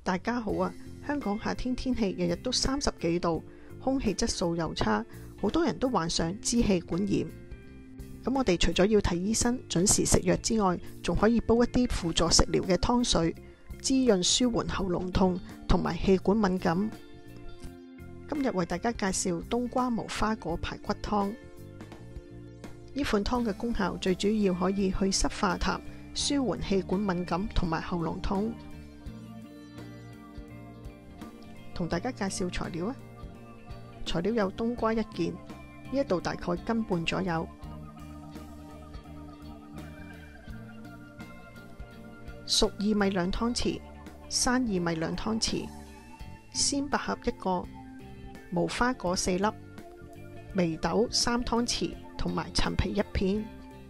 大家好啊！香港夏天天氣日日都30幾度，空氣質素又差，好多人都患上支氣管炎。咁我哋除咗要睇醫生、準時食藥之外，仲可以煲一啲輔助食療嘅湯水，滋潤舒緩喉嚨痛同埋氣管敏感。今日為大家介紹冬瓜無花果排骨湯。呢款湯嘅功效最主要可以去濕化痰、舒緩氣管敏感同埋喉嚨痛。同大家介紹材料啊！材料有冬瓜1件，呢一度大概斤半左右；熟薏米2湯匙，生薏米2湯匙，鮮百合1個，無花果4粒，眉豆3湯匙，同埋陳皮1片。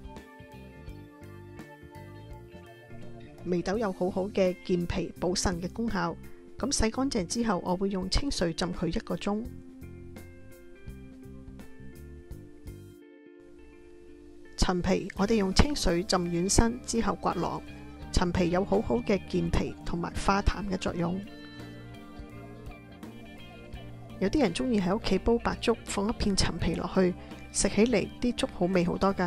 眉豆有好好嘅健脾補腎嘅功效。咁洗乾淨之後，我會用清水浸佢1個鐘。陳皮我哋用清水浸軟身之後刮囊。陳皮有好好嘅健脾同埋化痰嘅作用。有啲人中意喺屋企煲白粥，放一片陳皮落去，食起嚟啲粥好味好多㗎。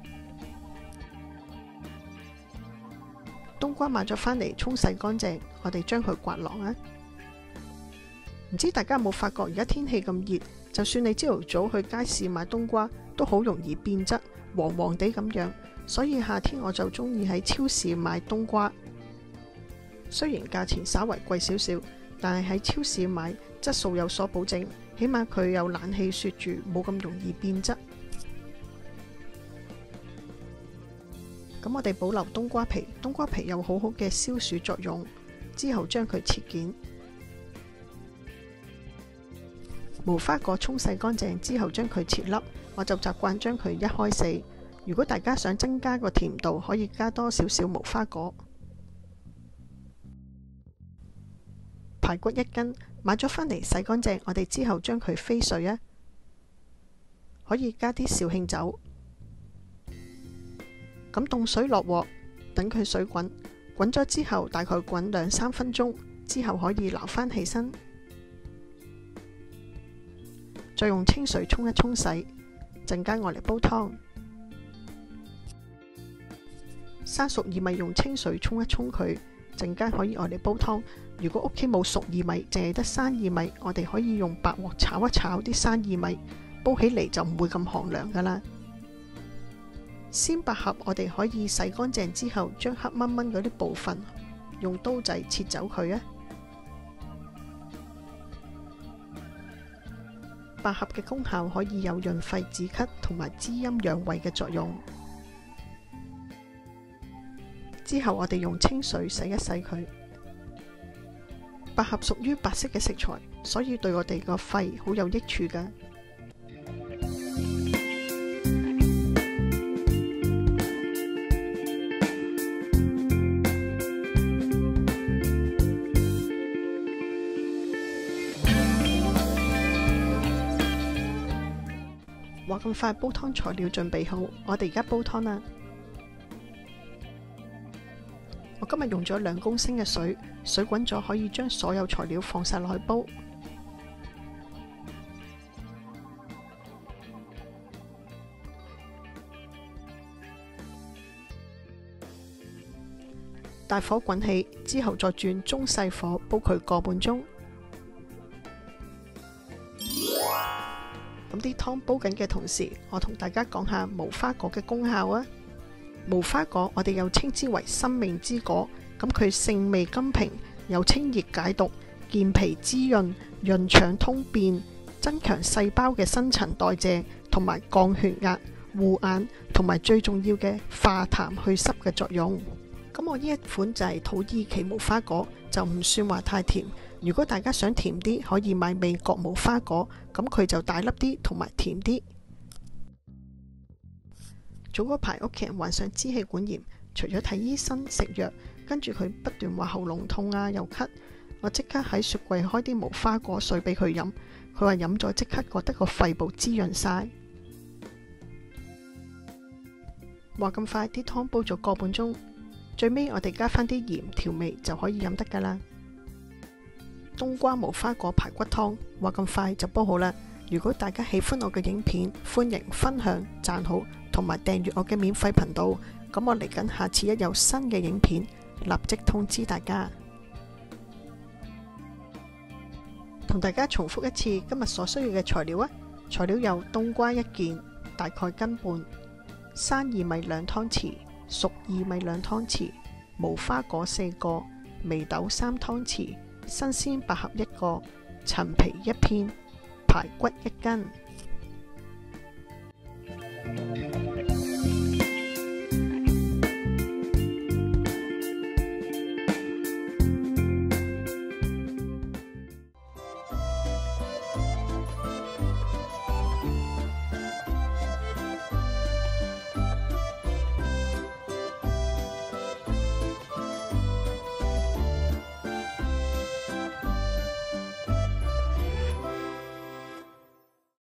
冬瓜買咗返嚟，沖洗乾淨，我哋將佢刮囊啊！唔知大家有冇發覺，而家天氣咁熱，就算你朝頭早去街市買冬瓜，都好容易變質，黃黃地咁樣。所以夏天我就中意喺超市買冬瓜。雖然價錢稍為貴少少，但係喺超市買質素有所保證，起碼佢有冷氣雪住，冇咁容易變質。咁我哋保留冬瓜皮，冬瓜皮有好好嘅消暑作用。之後將佢切件。無花果沖洗乾淨之後將佢切粒，我就習慣將佢1開4。如果大家想增加個甜度，可以加多少少無花果。排骨1斤，買咗返嚟洗乾淨，我哋之後將佢飛水啊，可以加啲紹興酒。咁凍水落鑊，等佢水滾，滾咗之後大概滾2-3分鐘，之後可以撈返起身，再用清水沖一沖洗，陣間我嚟煲湯。生熟薏米用清水沖一沖佢，陣間可以我嚟煲湯。如果屋企冇熟薏米，淨係得生薏米，我哋可以用白鑊炒一炒啲生薏米，煲起嚟就唔會咁寒涼噶啦。鮮百合我哋可以洗乾淨之後，將黑蚊蚊嗰啲部分用刀仔切走佢啊。百合嘅功效可以有潤肺止咳同埋滋陰養胃嘅作用。之後我哋用清水洗一洗佢。百合屬於白色嘅食材，所以對我哋個肺好有益處㗎。話咁快，煲湯材料準備好，我哋而家煲湯啦。我今日用咗2公升嘅水，水滾咗可以將所有材料放晒落去煲。大火滾起之後，再轉中細火煲佢個半鐘。咁啲湯煲緊嘅同時，我同大家講下無花果嘅功效啊！無花果我哋又稱之為生命之果，咁佢性味甘平，有清熱解毒、健脾滋潤、潤腸通便、增強細胞嘅新陳代謝，同埋降血壓、護眼，同埋最重要嘅化痰祛濕嘅作用。咁我呢一款就係土耳其無花果，就唔算話太甜。如果大家想甜啲，可以買美國無花果，咁佢就大粒啲同埋甜啲。早嗰排屋企人患上支氣管炎，除咗睇醫生食藥，跟住佢不斷話喉嚨痛啊又咳，我即刻喺雪櫃開啲無花果水俾佢飲，佢話飲咗即刻覺得個肺部滋潤晒。話咁快，啲湯煲咗個半鐘，最尾我哋加返啲鹽調味就可以飲得㗎喇。 冬瓜無花果排骨湯，話咁快就煲好啦。如果大家喜歡我嘅影片，歡迎分享、讚好同埋訂閱我嘅免費頻道。咁我嚟緊下次一有新嘅影片，立即通知大家。同大家重複一次今日所需要嘅材料啊！材料有冬瓜1件，大概斤半；生薏米2湯匙，熟薏米2湯匙；無花果4個，眉豆3湯匙，新鮮百合1個，陳皮1片，排骨1斤。